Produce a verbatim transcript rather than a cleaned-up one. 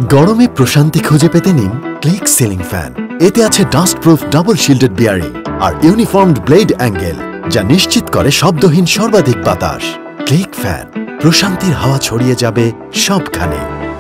গরমে প্রশান্তি খুঁজে পেতে নিন ক্লিক সিলিং ফ্যান। এতে আছে dust proof double shielded bearing আর ইউনিফর্মড ব্লেড অ্যাঙ্গেল, যা নিশ্চিত করে শব্দহীন সর্বাধিক বাতাস। ক্লিক ফ্যান, প্রশান্তির হাওয়া ছড়িয়ে যাবে সবখানে।